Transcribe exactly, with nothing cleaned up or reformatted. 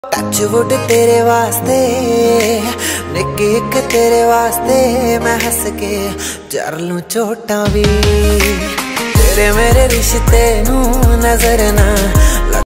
touchwood तेरे वास्ते निक्की एक तेरे वास्ते मैं हंस के जर लूं चोटां भी तेरे मेरे रिश्ते नूं नजर ना